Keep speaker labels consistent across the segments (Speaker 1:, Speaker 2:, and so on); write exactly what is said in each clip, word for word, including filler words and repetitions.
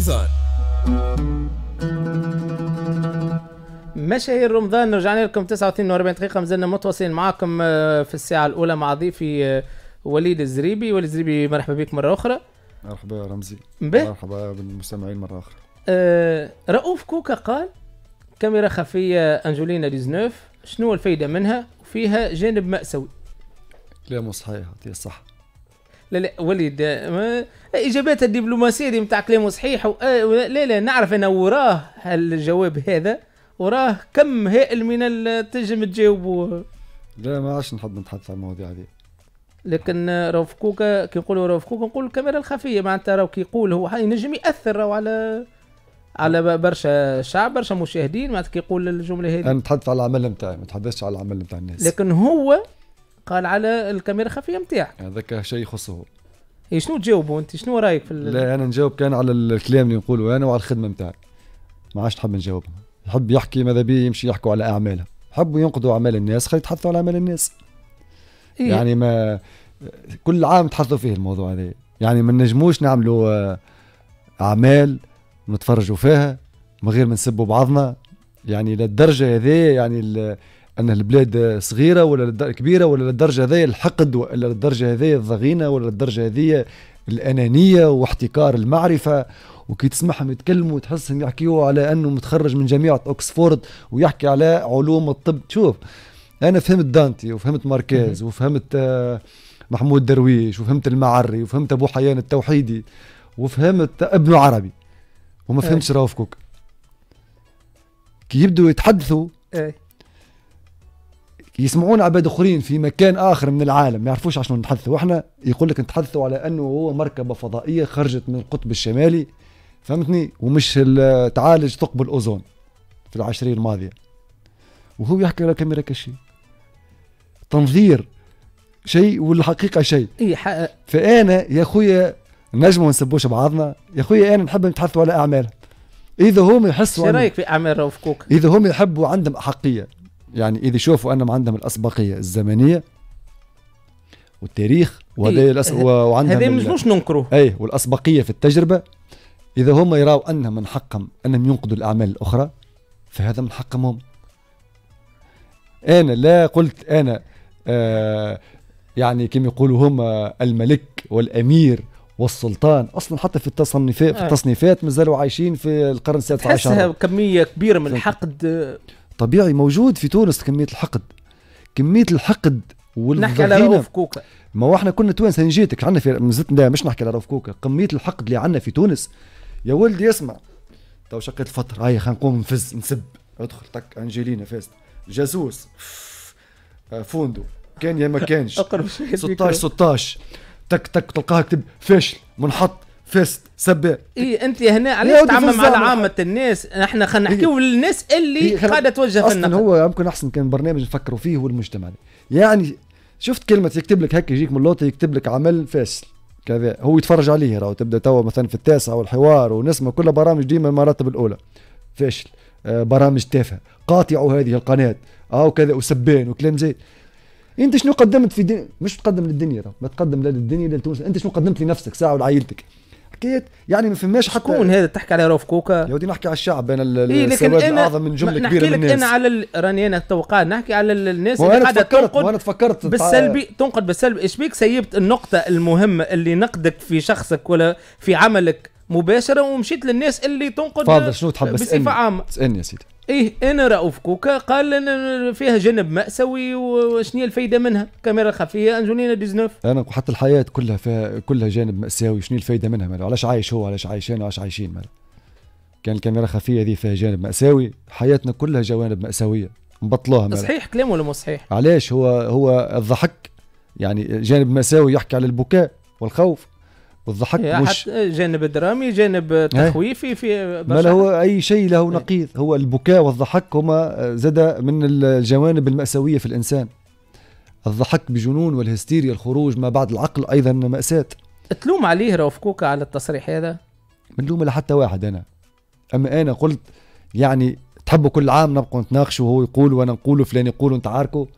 Speaker 1: رمضان.
Speaker 2: مشاهير رمضان، رجعنا لكم تسعة وثلاثين وأربعين دقيقة، مازلنا متواصلين معاكم في الساعة الأولى مع ضيفي وليد الزريبي. وليد الزريبي مرحبا بك مرة أخرى.
Speaker 3: مرحبا يا رمزي.
Speaker 2: مبه.
Speaker 3: مرحبا بالمستمعين مرة أخرى.
Speaker 2: آه رؤوف كوكا قال كاميرا خفية أنجولينا تسعة عشر، شنو الفايدة منها؟ وفيها جانب مأساوي.
Speaker 3: لا مو صحيح، هي صح.
Speaker 2: لا لا وليد، ما اجابات الدبلوماسيه دي نتاع كلامه صحيح و... لا لا نعرف انا وراه الجواب هذا، وراه كم هائل من التنجم تجاوبوا.
Speaker 3: لا ما عادش نحب نتحدث عن المواضيع هذه.
Speaker 2: لكن راهو في كوكا كي نقولوا راهو في كوكا نقولوا الكاميرا الخفيه، معناتها راهو كي يقول هو ينجم ياثر راهو على على برشا شعب، برشا مشاهدين، معناتها كي يقول الجمله هذه.
Speaker 3: انا نتحدث على العمل نتاعي، ما نتحدثش على العمل نتاع الناس.
Speaker 2: لكن هو قال على الكاميرا الخفيه نتاعك،
Speaker 3: هذاك شيء يخصه.
Speaker 2: اي شنو تجاوبوا انت؟ شنو رايك في ال...
Speaker 3: لا انا نجاوب كان على الكلام اللي نقوله انا وعلى الخدمه نتاعي، ما عادش نحب نجاوب. يحب يحكي ماذا بيه يمشي يحكوا على اعماله، حبوا ينقضوا اعمال الناس خلي يتحدثوا على اعمال الناس. إيه؟ يعني ما كل عام تحدثوا فيه الموضوع هذا، يعني ما نجموش نعملوا اعمال نتفرجوا فيها من غير ما نسبوا بعضنا، يعني للدرجه هذه، يعني ان البلاد صغيره ولا كبيره، ولا للدرجه هذه الحقد، ولا للدرجه هذه الضغينه، ولا للدرجه هذه الانانيه واحتكار المعرفه. وكي تسمعهم يتكلموا تحسهم يحكيوا على انه متخرج من جامعه اوكسفورد ويحكي على علوم الطب. شوف انا فهمت دانتي وفهمت ماركيز وفهمت محمود درويش وفهمت المعري وفهمت ابو حيان التوحيدي وفهمت ابن عربي، وما فهمتش رؤوف كوكا. كي يبدوا يتحدثوا يسمعون عباد اخرين في مكان اخر من العالم ما يعرفوش عشان نتحدثوا، واحنا يقول لك نتحدثوا على انه هو مركبه فضائيه خرجت من القطب الشمالي، فهمتني، ومش تعالج ثقب الاوزون في العشرين الماضيه، وهو يحكي على كاميرا كشي. تنظير شيء والحقيقه شيء. فانا يا خويا نجموا نسبوش بعضنا، يا خويا انا نحب نتحدثوا على اعمالهم. اذا هم يحسوا،
Speaker 2: شو رايك في اعمال رؤوف كوكا؟
Speaker 3: اذا هم يحبوا عندهم احقيه، يعني إذا يشوفوا أنهم عندهم الأسبقية الزمنية والتاريخ وهذا إيه الأس... وعندهم
Speaker 2: هذا مش ننكره،
Speaker 3: أي والأسبقية في التجربة، إذا هم يراوا أنهم من حقهم أنهم ينقذوا الأعمال الأخرى فهذا من حقهم هم. أنا لا قلت أنا آه يعني كما يقولوا هم الملك والأمير والسلطان، أصلا حتى في التصنيفات في التصنيفات مازالوا عايشين في القرن السادس عشر.
Speaker 2: تحسها كمية كبيرة من الحقد
Speaker 3: طبيعي موجود في تونس، كمية الحقد كمية الحقد والضغينة.
Speaker 2: نحكي على رؤوف كوكا،
Speaker 3: ما هو احنا كنا توانسة نجيتك عنا في مزت، لا مش نحكي على رؤوف كوكا، كمية الحقد اللي عنا في تونس يا ولدي. اسمع تو شقيت الفترة هاي، خلينا نقوم نفز نسب، ادخل تك انجلينا فاست جاسوس فوندو كان يا ما كانش ستاشر ستاشر تك تك تلقاها كتب فاشل منحط فيست سباء.
Speaker 2: اي انت هنا علاش تعمم على عامة الناس؟ احنا خلينا نحكيو للناس اللي قاعده توجه في النقد.
Speaker 3: اصلا هو يمكن احسن كان برنامج نفكروا فيه هو المجتمع. يعني شفت كلمه يكتب لك هكا يجيك من لوطه يكتب لك عمل فاشل كذا، هو يتفرج عليه راهو تبدا توا مثلا في التاسعه والحوار ونسمع كل برامج ديما المراتب الاولى فاشل، آه برامج تافهه، قاطعوا هذه القناه اه وكذا وسبان وكلام زي. انت شنو قدمت في دين؟ مش تقدم للدنيا، راهو ما تقدم لا للدنيا لا لتونس، انت شنو قدمت لنفسك ساعه ولعائلتك؟ حكيت يعني ما فماش حتى.
Speaker 2: شكون هذا تحكي على رؤوف كوكا؟
Speaker 3: يا ودي نحكي على الشعب، انا
Speaker 2: إيه
Speaker 3: السواد الاعظم من جمله كبيره من الناس.
Speaker 2: انا على ال... راني انا توقعت نحكي على الناس
Speaker 3: اللي قاعده تنقد وانا تفكرت
Speaker 2: بالسلبي، تنقد بالسلبي. ايش بيك سيبت النقطه المهمه اللي نقدك في شخصك ولا في عملك مباشره ومشيت للناس اللي تنقد
Speaker 3: فاضل شنو تحب
Speaker 2: بصفه عامه؟
Speaker 3: اسالني يا سيدي.
Speaker 2: ايه انا رؤوف كوكا قال ان فيها جانب مأساوي وشنو الفايده منها؟ كاميرا خفيه انجولينا تسعة عشر.
Speaker 3: انا حتى الحياه كلها فيها كلها جانب مأساوي، شنو الفايده منها؟ ماله علاش عايش هو، علاش عايشين وعلاش عايشين ماله؟ كان الكاميرا خفيه دي فيها جانب مأساوي، حياتنا كلها جوانب مأساوية نبطلوها ماله.
Speaker 2: صحيح كلام ولا مو صحيح؟
Speaker 3: علاش هو هو الضحك يعني جانب مأساوي يحكي على البكاء والخوف، والضحك مش
Speaker 2: جانب درامي، جانب تخويفي في
Speaker 3: ما هو اي شيء له نقيض. هو البكاء والضحك هما زاد من الجوانب المأساوية في الانسان. الضحك بجنون والهستيريا الخروج ما بعد العقل ايضا مأساة.
Speaker 2: تلوم عليه رؤوف كوكا على التصريح هذا؟
Speaker 3: من لوم لحتى واحد انا، اما انا قلت يعني تحبوا كل عام نبقوا نتناقشوا وهو يقول وانا نقول فلان يقول وانت عاركوا،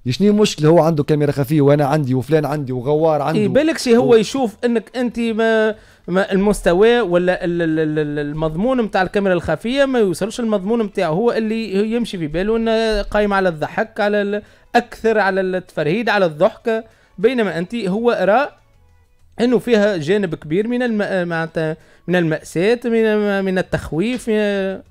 Speaker 3: شنو المشكله؟ هو عنده كاميرا خفيه وانا عندي وفلان عندي وغوار عنده.
Speaker 2: اي بالك شي هو و... يشوف انك انت ما, ما المستوى ولا المضمون نتاع الكاميرا الخفيه ما يوصلش المضمون نتاعه، هو اللي يمشي في باله انه قايم على الضحك، على اكثر على التفرهيد، على الضحكه، بينما انت هو رأى انه فيها جانب كبير من الم... معناتها من المأساة، من من التخويف. من...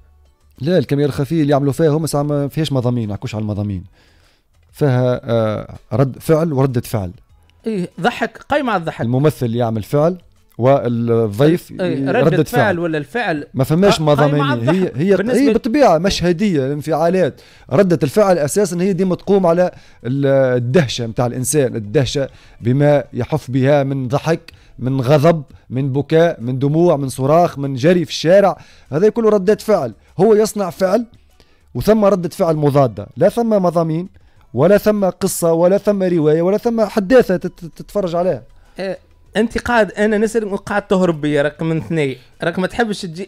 Speaker 3: لا الكاميرا الخفيه اللي يعملوا فيها هم ما فيهاش مضامين، نحكوش على المضامين، فيها آه رد فعل وردة فعل.
Speaker 2: ايه ضحك، قايم على الضحك،
Speaker 3: الممثل يعمل فعل والضيف
Speaker 2: إيه ردة فعل, فعل ولا الفعل
Speaker 3: ما فماش مضامين. هي هي هي بالطبيعه مشهديه، الانفعالات، ردة الفعل اساسا هي ديما تقوم على الدهشه نتاع الانسان، الدهشه بما يحف بها من ضحك، من غضب، من بكاء، من دموع، من صراخ، من جري في الشارع، هذا كله ردات فعل. هو يصنع فعل وثم ردة فعل مضادة، لا ثم مضامين ولا ثم قصة ولا ثم رواية ولا ثم حداثة تتفرج عليها.
Speaker 2: اه انت قاعد، انا نسأل قاعد تهرب بيا راك من اثنين، راك ما تحبش تجي.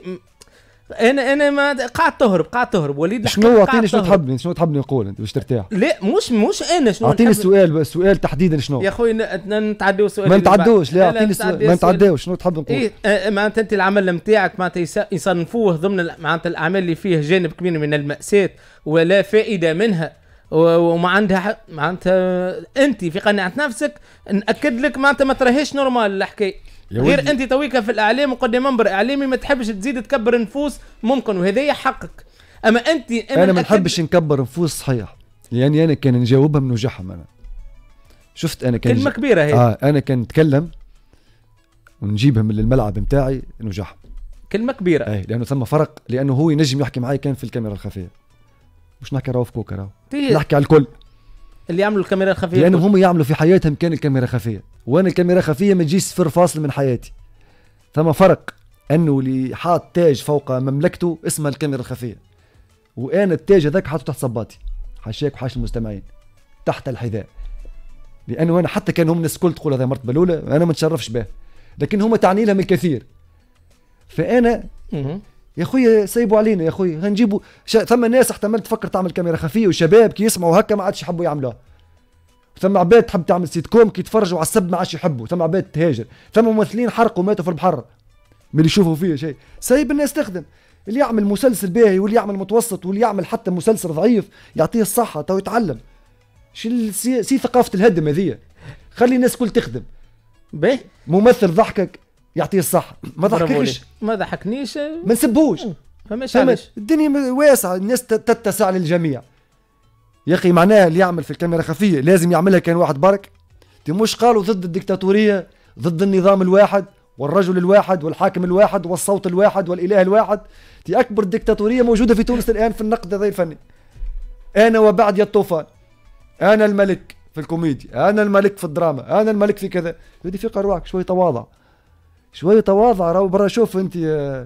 Speaker 2: انا انا ما قاعد تهرب قاعد تهرب وليد.
Speaker 3: شنو اعطيني شنو تحبني شنو تحبني نقول انت باش ترتاح؟
Speaker 2: لا مش مش انا شنو
Speaker 3: اعطيني السؤال، السؤال تحديدا شنو
Speaker 2: يا خويا؟ نتعداو سؤال
Speaker 3: ما نتعدوش. لا اعطيني السؤال ما نتعداوش. شنو تحب نقول؟
Speaker 2: ايه معناتها انت العمل نتاعك معناتها يصنفوه ضمن معناتها الاعمال اللي فيه جانب كبير من المأساة ولا فائدة منها وما عندها معناتها انت في قناعة نفسك، نأكد لك معناتها ما تراهيش نورمال الحكاية. غير انت تويك في الاعلام وقدام منبر اعلامي ما تحبش تزيد تكبر نفوس، ممكن وهذا حقك، اما انت
Speaker 3: انا, أنا ما نحبش نكبر نفوس صحيح، يعني انا كان نجاوبها من وجههم. انا شفت انا كان
Speaker 2: كلمه ج... كبيره هي.
Speaker 3: اه انا كان نتكلم ونجيبهم من الملعب نتاعي نوجعهم،
Speaker 2: كلمه كبيره.
Speaker 3: اي لانه ثم فرق، لانه هو ينجم يحكي معي كان في الكاميرا الخفيه، مش نحكي راهو في كوكا راهو نحكي على الكل
Speaker 2: اللي يعملوا الكاميرا الخفيه،
Speaker 3: لانه هم يعملوا في حياتهم كان الكاميرا خفيه، وانا الكاميرا خفيه ما تجيش صفر فاصل من حياتي. ثم فرق انه اللي حاط تاج فوق مملكته اسمها الكاميرا الخفيه، وانا التاج هذاك حاطه تحت صباطي، حاشاك وحاش المستمعين، تحت الحذاء، لانه انا حتى كان هم الناس الكل تقول هذا مرتبه الاولى انا ما نتشرفش به، لكن هم تعني لهم الكثير. فانا يا خويا سيبوا علينا يا خويا، هنجيبوا شا... ثم ناس احتمال تفكر تعمل كاميرا خفيه، وشباب كي يسمعوا هكا ما عادش يحبوا يعملوها، ثم عباد تحب تعمل سيت كوم كي يتفرجوا على السب ما عادش يحبوا، ثم عباد تهاجر، ثم ممثلين حرقوا ماتوا في البحر من اللي يشوفوا فيه شيء. سايب الناس تخدم، اللي يعمل مسلسل باهي واللي يعمل متوسط واللي يعمل حتى مسلسل ضعيف يعطيه الصحه تو يتعلم. شو سي... سي ثقافه الهدم هذيا، خلي الناس كل تخدم.
Speaker 2: باهي ممثل
Speaker 3: ضحكك يعطيه الصحه، ما ضحكش
Speaker 2: ما ضحكنيش
Speaker 3: ما نسبوش،
Speaker 2: فماش علاش
Speaker 3: الدنيا واسعه، الناس تتسع للجميع يا اخي. معناها اللي يعمل في الكاميرا خفيه لازم يعملها كان واحد برك. تي مش قالوا ضد الديكتاتوريه، ضد النظام الواحد والرجل الواحد والحاكم الواحد والصوت الواحد والاله الواحد. تي اكبر ديكتاتوريه موجوده في تونس الان في النقد هذا الفني. انا وبعد يا الطوفان، انا الملك في الكوميديا، انا الملك في الدراما، انا الملك في كذا. بدي فيق روحك شوي تواضع، شوي تواضع. راهو برا شوف انت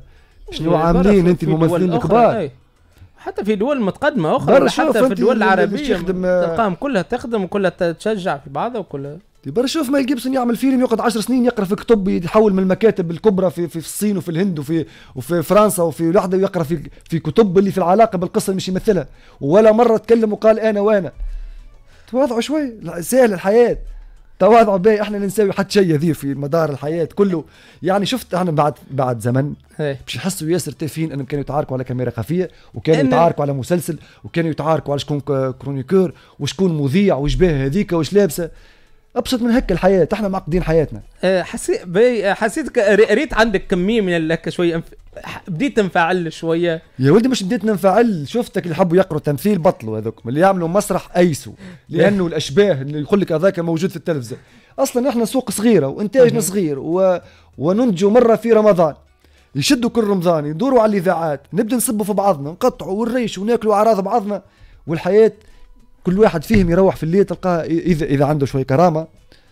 Speaker 3: شنو عاملين انت الممثلين الكبار،
Speaker 2: حتى في دول متقدمه اخرى، حتى في الدول العربيه تلقاهم كلها تخدم وكلها تشجع في بعضها وكلها.
Speaker 3: برا شوف مال جيبسون يعمل فيلم يقعد عشر سنين يقرا في كتب، يحول من المكاتب الكبرى في في الصين وفي الهند وفي وفي فرنسا وفي لحظه ويقرا في في كتب اللي في العلاقه بالقصه مش يمثلها، ولا مره تكلم وقال انا وانا. تواضعوا شوي، سهل الحياه، تواضعوا باهي. احنا نسوي حتى شيء ذي في مدار الحياه كله. يعني شفت احنا بعد بعد زمن باش يحسوا ياسر تافهين انهم كانوا يتعاركوا على كاميرا خفيه، وكانوا يتعاركوا على مسلسل، وكانوا يتعاركوا على شكون كرونيكور وشكون مذيع وشباه هذيك وش لابسه. ابسط من هكا الحياه، احنا معقدين حياتنا.
Speaker 2: حسيت حسيتك ريت عندك كميه من هكا شويه، بديت تنفعل شويه
Speaker 3: يا ولدي. مش بديت ننفعل، شفتك اللي حبوا يقروا تمثيل بطلوا هذوك، اللي يعملوا مسرح ايسوا، لانه الاشباه اللي يقول لك هذاك موجود في التلفزيون. اصلا احنا سوق صغيره وانتاجنا صغير و... وننتجوا مره في رمضان، يشدوا كل رمضان يدوروا على الاذاعات، نبدا نسبوا في بعضنا، نقطعوا ونريش وناكلوا اعراض بعضنا، والحياه كل واحد فيهم يروح في الليل تلقاه اذا اذا عنده شويه كرامه.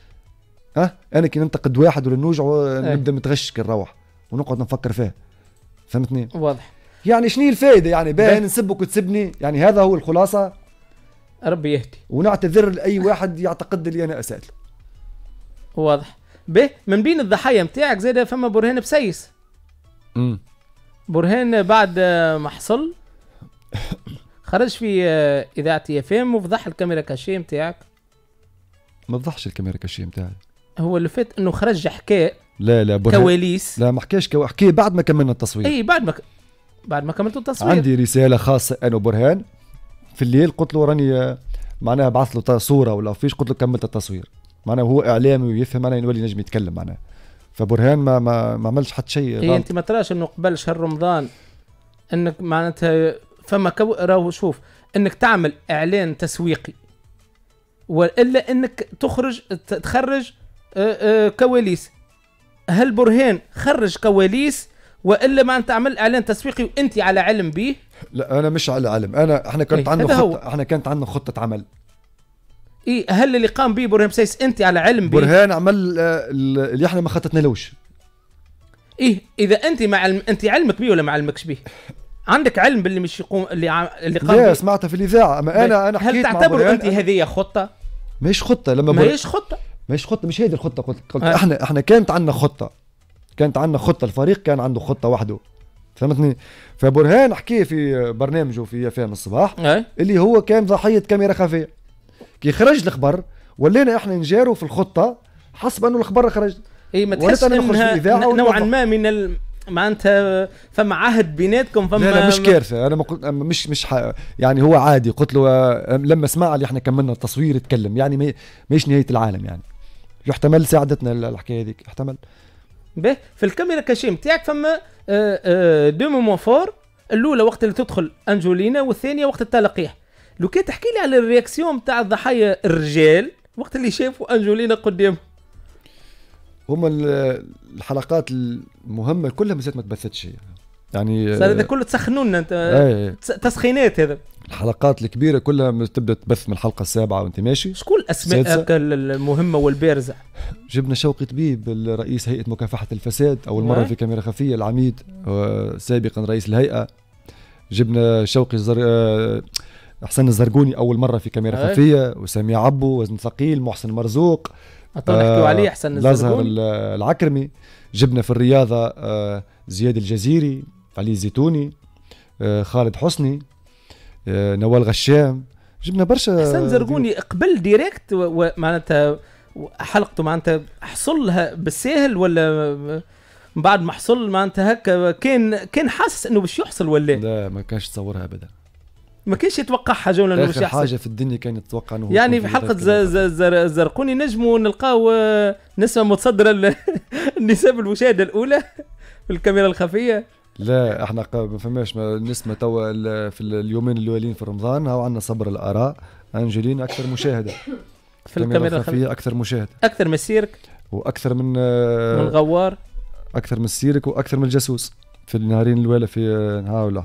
Speaker 3: ها انا كي ننتقد واحد ولا نوجع نبدا متغش كي نروح ونقعد نفكر فيه، فهمتني؟
Speaker 2: واضح.
Speaker 3: يعني شنو الفائده؟ يعني باين نسبك وتسبني، يعني هذا هو الخلاصه.
Speaker 2: ربي يهدي.
Speaker 3: ونعتذر لاي واحد يعتقد لي انا اسات له.
Speaker 2: واضح. به من بين الضحايا نتاعك زاد فما برهان بسيس.
Speaker 3: امم
Speaker 2: برهان بعد ما حصل خرج في آه، اذاعه اف ام وفضح الكاميرا كاشي نتاعك.
Speaker 3: ما فضحش الكاميرا كاشي نتاعي.
Speaker 2: هو اللي فات انه خرج حكى
Speaker 3: لا لا برهان.
Speaker 2: كواليس.
Speaker 3: لا ما حكاش كو... حكي بعد ما كملنا التصوير.
Speaker 2: اي بعد ما ك... بعد ما كملتوا التصوير.
Speaker 3: عندي رساله خاصه انا وبرهان في الليل، قلت له راني معناها بعث له صوره ولا فيش، قلت له كملت التصوير. معناها هو اعلامي ويفهم معناها يولي نجم يتكلم معناها. فبرهان ما ما, ما عملش حتى شيء.
Speaker 2: اي انت ما تراش انه قبل شهر رمضان انك معناتها فما كو... راهو شوف انك تعمل اعلان تسويقي والا انك تخرج تخرج آآ آآ كواليس. هل برهان خرج كواليس والا ما انت تعمل اعلان تسويقي وانت على علم به؟
Speaker 3: لا انا مش على علم، انا احنا كانت
Speaker 2: إيه
Speaker 3: عندنا خطه
Speaker 2: هو.
Speaker 3: احنا كانت عندنا خطه عمل.
Speaker 2: اي هل اللي قام به برهان بسيس انت على علم به؟
Speaker 3: برهان عمل آه، اللي احنا ما خططنالوش.
Speaker 2: ايه اذا انت مع علم... انت علمك به ولا ما علمكش به؟ عندك علم باللي مش يقوم اللي ع... اللي قام
Speaker 3: لا
Speaker 2: به؟
Speaker 3: سمعتها في الاذاعه. اما انا انا حكيت
Speaker 2: هل
Speaker 3: مع
Speaker 2: تعتبر
Speaker 3: برهان
Speaker 2: انت هذه خطه؟
Speaker 3: مش خطه لما
Speaker 2: ما
Speaker 3: بر...
Speaker 2: هيش خطه.
Speaker 3: مش خطه، مش هذه الخطه. قلت, قلت
Speaker 2: آه.
Speaker 3: احنا احنا كانت عندنا خطه، كانت عندنا خطه، الفريق كان عنده خطه وحده، فهمتني؟ فبرهان حكي في برنامجه في فهم الصباح
Speaker 2: أه؟
Speaker 3: اللي هو كان ضحيه كاميرا خفيه. كي خرج الخبر ولينا احنا نجاروا في الخطه حسب انه الخبر خرج.
Speaker 2: اي ما تحس انها نوعا ما من ال... معناتها فما عهد بيناتكم فما.
Speaker 3: لا لا مش كارثه. انا ما قلت مش مش ح... يعني هو عادي. قلت له آه، لما سمع اللي احنا كملنا التصوير يتكلم، يعني ما مش نهايه العالم، يعني يحتمل ساعدتنا الحكايه هذيك، يحتمل.
Speaker 2: به في الكاميرا كاشيم تاعك فما دو مومون فور، الاولى وقت اللي تدخل انجولينا والثانيه وقت التلقيح. لو كي تحكي لي على الرياكسيون تاع الضحايا الرجال وقت اللي شافوا انجولينا قدامهم.
Speaker 3: هما الحلقات المهمه كلها مسات ما تبثتش يعني.
Speaker 2: صار هذا كله تسخنوا لنا انت.
Speaker 3: ايه
Speaker 2: تسخينات هذا.
Speaker 3: الحلقات الكبيره كلها تبدا تبث من الحلقه السابعه وانت ماشي.
Speaker 2: شكون اسماء المهمه والبارزه؟
Speaker 3: جبنا شوقي طبيب رئيس هيئه مكافحه الفساد اول مره في كاميرا خفيه، العميد سابقا رئيس الهيئه. جبنا شوقي زر... حسن الزرقوني اول مره في كاميرا أيه. خفيه، وسامي عبو، وزن ثقيل، محسن مرزوق،
Speaker 2: نحكيو عليه حسن الزرقوني،
Speaker 3: العكرمي. جبنا في الرياضه زياد الجزيري، علي الزيتوني، خالد حسني، نوال غشام. جبنا برشا.
Speaker 2: حسن زرقوني قبل ديريكت ومعناتها حلقته معناتها حصل لها بالساهل ولا بعد ما حصل معناتها هكا كان كان حاسس انه باش يحصل ولا
Speaker 3: لا؟ ما كانش تصورها ابدا،
Speaker 2: ما كانش يتوقع حاجه ولا انه باش يحصل.
Speaker 3: حاجه في الدنيا كان يتوقع انه
Speaker 2: يعني في حلقه زرقوني نجموا نلقاو نسبه متصدره النسب المشاهده الاولى في الكاميرا الخفيه.
Speaker 3: لا احنا ما فماش نسمه توا في اليومين الاولين في رمضان. هاو عندنا صبر الاراء. انجلينا اكثر مشاهده
Speaker 2: في الكاميرا الخفيه،
Speaker 3: اكثر مشاهده،
Speaker 2: اكثر من سيرك
Speaker 3: واكثر من
Speaker 2: من الغوار،
Speaker 3: اكثر من السيرك واكثر من الجاسوس في النهارين الاولى في هاولا.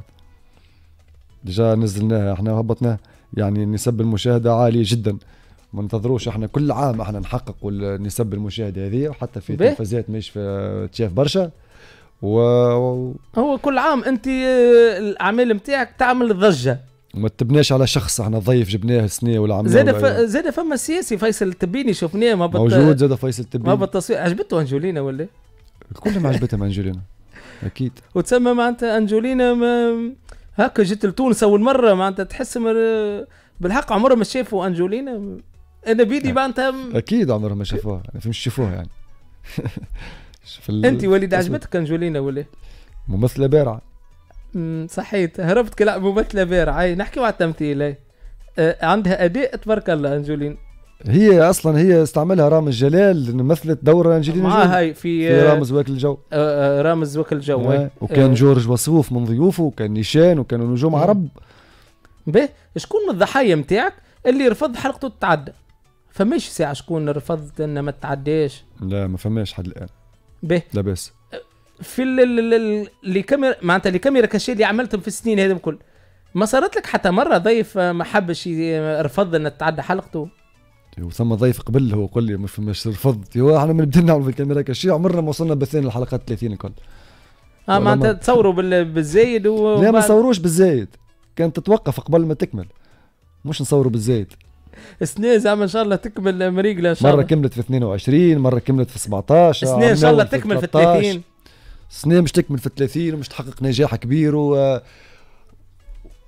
Speaker 3: ديجا نزلناها احنا وهبطناها، يعني نسب المشاهده عاليه جدا. ما ننتظروش احنا كل عام احنا نحققوا نسب المشاهده هذه، وحتى في تلفزيات مش في تشاف برشا. و
Speaker 2: هو كل عام انت الاعمال نتاعك تعمل ضجه،
Speaker 3: وما تبناش على شخص. احنا ضيف جبناه سنه ولا عملنا
Speaker 2: زاد ف... زاد فما سياسي فيصل التبيني شفناه ما بط...
Speaker 3: موجود. زاد فيصل التبيني
Speaker 2: ما بالتصوير. عجبته انجولينا ولا
Speaker 3: كل ما عجبتها انجولينا اكيد.
Speaker 2: وتسمى معناتها انجولينا ما... هكا جيت لتونس اول مره معناتها تحس مر... بالحق عمرها ما شافوا انجولينا. انا بيدي معناتها
Speaker 3: اكيد عمرها ما شافوها، ما فهمش شافوها يعني.
Speaker 2: ال... انت وليد عجبتك انجولينا ولا
Speaker 3: ممثله بارعه؟
Speaker 2: امم صحيت هربت كلا ممثله بارعه. اي نحكيو على التمثيل. اي آه عندها اداء تبارك الله انجولين.
Speaker 3: هي اصلا هي استعملها رامز جلال مثلت دوره انجلينا
Speaker 2: معها هاي في,
Speaker 3: في رامز واكل الجو.
Speaker 2: آه رامز واكل الجو.
Speaker 3: آه وكان آه جورج وصوف من ضيوفه، وكان نيشان، وكانوا نجوم عرب.
Speaker 2: به شكون من الضحايا نتاعك اللي رفض حلقته تتعدى؟ فماش ساعه شكون رفضت انها ما تتعداش؟
Speaker 3: لا ما فماش حد الان.
Speaker 2: به
Speaker 3: لا بس
Speaker 2: في اللي كاميرا معناتها اللي كاميرا كاشي اللي عملتهم في السنين هذم كل ما صارت لك حتى مره ضيف ما حبش رفض ان تتعدى حلقته؟
Speaker 3: وثم ضيف قبل هو قال لي مش مش رفض. هو احنا من بدنا نعمل في الكاميرا كاشي عمرنا ما وصلنا بثين الحلقات ثلاثين الكل.
Speaker 2: اه معناتها تصوروا بالزايد و...
Speaker 3: لا ما صوروش بالزايد، كانت تتوقف قبل ما تكمل، مش نصوروا بالزايد.
Speaker 2: سنين زعما ان شاء الله تكمل مريقله ان شاء الله.
Speaker 3: مره كملت في اثنين وعشرين، مره كملت في سبعطاش.
Speaker 2: سنين ان شاء الله تكمل في ثلاثين.
Speaker 3: سنين مش تكمل في ثلاثين ومش تحقق نجاح كبير و...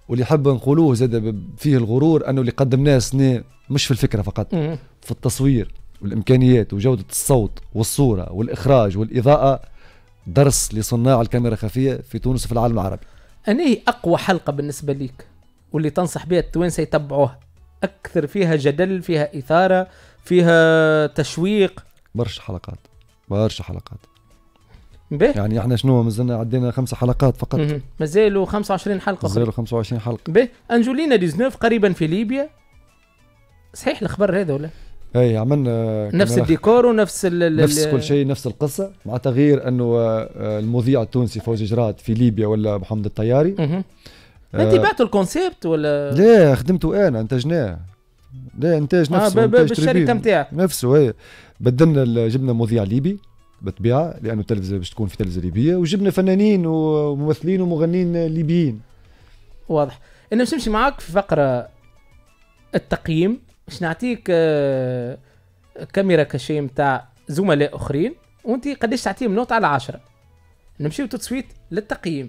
Speaker 3: واللي يحب نقولوه زاد فيه الغرور انه اللي قدمناه سنة مش في الفكره فقط، في التصوير والامكانيات وجوده الصوت والصوره والاخراج والاضاءه، درس لصناع الكاميرا الخفيه في تونس وفي العالم العربي.
Speaker 2: أنا هي اقوى حلقه بالنسبه ليك واللي تنصح بها التوانسه يتبعوها، اكثر فيها جدل، فيها اثاره، فيها تشويق؟
Speaker 3: برشا حلقات برشا حلقات.
Speaker 2: به
Speaker 3: يعني احنا شنو مازلنا عدينا خمسة حلقات فقط.
Speaker 2: مازالوا خمسة وعشرين حلقه.
Speaker 3: مازالوا خمسة وعشرين حلقه.
Speaker 2: به انجولينا تسعطاش قريبا في ليبيا، صحيح الخبر هذا ولا؟
Speaker 3: اي عملنا
Speaker 2: نفس الديكور ونفس ال
Speaker 3: نفس كل شيء، نفس القصه، مع تغيير انه المذيع التونسي فوزي جراد في ليبيا ولا محمد الطياري.
Speaker 2: آه انت بعتوا الكونسيبت ولا؟
Speaker 3: لا خدمته انا، انتجناه. لا انتاج نفسه.
Speaker 2: آه بالشركه نتاعك
Speaker 3: نفسه. هي بدلنا، جبنا مذيع ليبي بالطبيعه لانه التلفزه باش تكون في تلفزه ليبيه، وجبنا فنانين وممثلين ومغنيين ليبيين.
Speaker 2: واضح. انا باش نمشي معاك في فقره التقييم، باش نعطيك آه كاميرا كاشي نتاع زملاء اخرين وانت قداش تعطيهم نوت على عشرة. نمشيو تصويت للتقييم.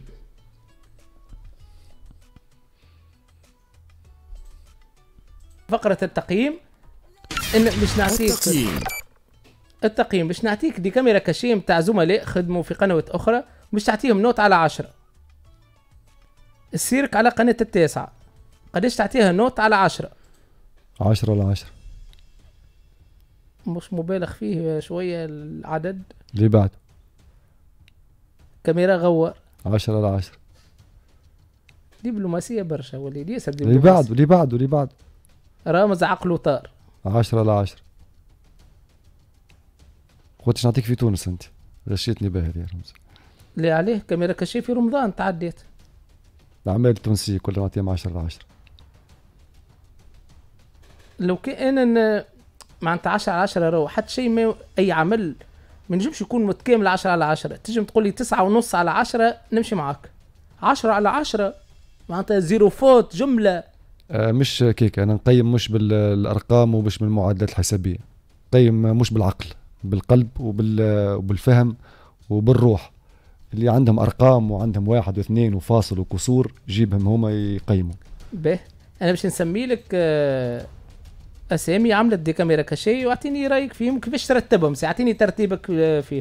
Speaker 2: فقرة التقييم ان باش نعطيك التقييم التقييم باش نعطيك دي كاميرا كاشي نتاع زملاء خدموا في قنوات اخرى، باش تعطيهم نوت على عشرة. السيرك على قناة التاسعة قداش تعطيها نوت على عشرة؟
Speaker 3: عشرة على عشرة.
Speaker 2: مش مبالغ فيه شوية العدد؟
Speaker 3: اللي بعد
Speaker 2: كاميرا غوار
Speaker 3: عشرة على عشرة.
Speaker 2: دبلوماسية برشا وليدي، ياسر
Speaker 3: اللي
Speaker 2: دبلوماسية.
Speaker 3: بعد واللي بعد واللي بعد
Speaker 2: رامز عقله طار.
Speaker 3: عشرة على عشرة. قلتش نعطيك في تونس انت، غشيتني باهي يا رمز.
Speaker 2: اللي عليه كاميرا كاشي في رمضان تعديت.
Speaker 3: الأعمال التونسية كلها نعطيهم عشرة على عشرة.
Speaker 2: لو كان معناتها عشرة على عشرة راهو حتى شيء ما، أي عمل ما نجمش يكون متكامل عشرة على عشرة. تجم تقول لي تسعة ونص على عشرة نمشي معاك. عشرة على عشرة معناتها زيرو فوت جملة.
Speaker 3: آه مش كيك، أنا نقيم مش بالأرقام ومش بالمعادلات الحسابية، نقيم مش بالعقل، بالقلب وبالفهم وبالروح. اللي عندهم أرقام وعندهم واحد واثنين وفاصل وكسور جيبهم هما يقيموا.
Speaker 2: به أنا باش نسمي لك أسامي عملت دي كاميرا كاشي واعطيني رأيك فيهم كيفاش ترتبهم. ساعتيني ترتيبك فيه.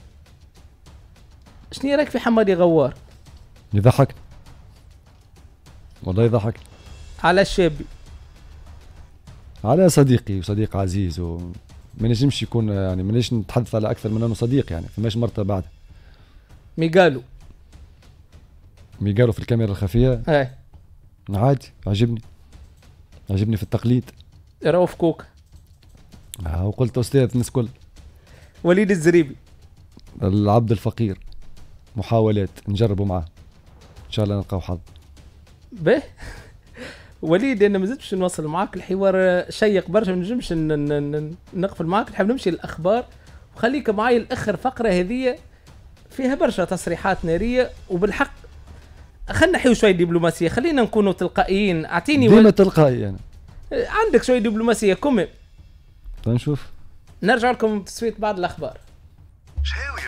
Speaker 2: شنو رأيك في حمادي غوار؟
Speaker 3: يضحك والله، يضحك.
Speaker 2: على الشابي؟
Speaker 3: على صديقي وصديق عزيز، وما نجمش يكون يعني ما نجمش نتحدث على أكثر من أنه صديق، يعني فماش مرتبة بعد.
Speaker 2: ميغالو
Speaker 3: ميغالو في الكاميرا الخفية
Speaker 2: اي
Speaker 3: عادي، عجبني عجبني في التقليد.
Speaker 2: رؤوف كوكا
Speaker 3: آه وقلت أستاذ الناس كل.
Speaker 2: وليد الزريبي؟
Speaker 3: العبد الفقير، محاولات نجربوا معاه إن شاء الله نلقاو حظ.
Speaker 2: به وليد أنا ما زلتش نوصل معاك الحوار شيق برشا، ما نجمش نقفل معاك، نحب نمشي للأخبار وخليك معايا الآخر. فقرة هذه فيها برشا تصريحات نارية وبالحق خلنا نحيو شوي دبلوماسية، خلينا نكونوا تلقائيين. اعطيني
Speaker 3: ديما ول... تلقائي أنا.
Speaker 2: عندك شوي دبلوماسية كم.
Speaker 3: تنشوف.
Speaker 2: نرجع لكم تسويت بعد الأخبار.